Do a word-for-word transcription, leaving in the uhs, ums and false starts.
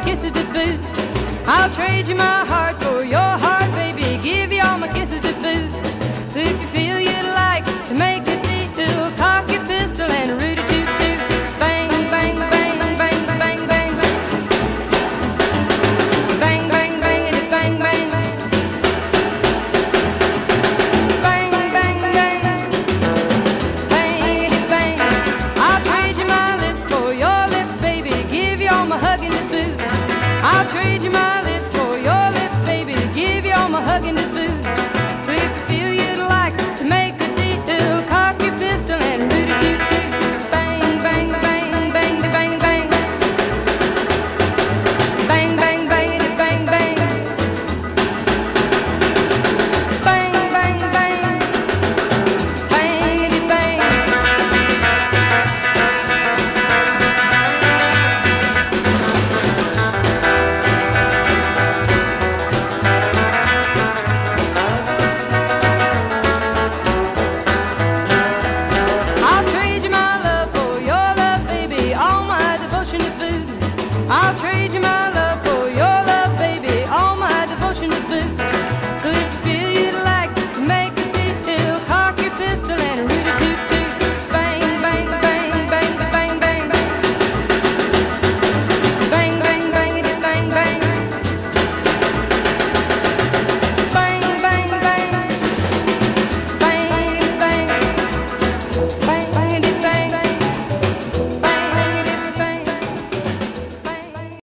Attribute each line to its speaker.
Speaker 1: kisses to boot. I'll trade you my heart for your heart, baby. Give you all my kisses to boot.